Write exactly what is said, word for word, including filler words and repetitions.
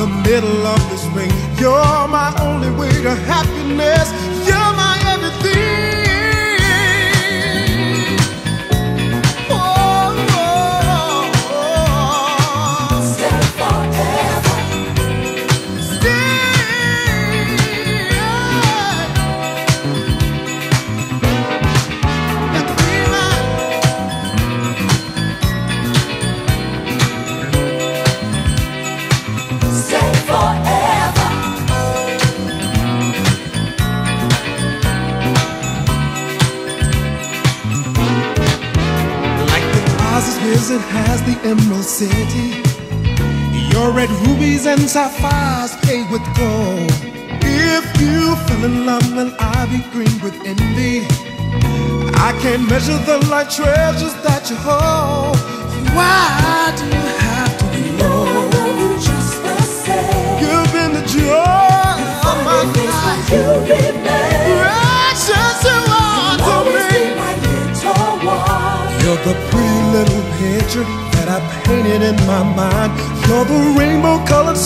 the middle of the spring. You're my only way to happiness. You're my everything. It has the Emerald City. Your red rubies and sapphires paved with gold. If you fell in love, then I'll be green with envy. I can't measure the life treasures that you hold. Why do you have to be low? I love you just the same. You've been the joy of my life. You remain precious you are to me. My little one. You're the pretty little picture that I painted in my mind. You're the rainbow-colored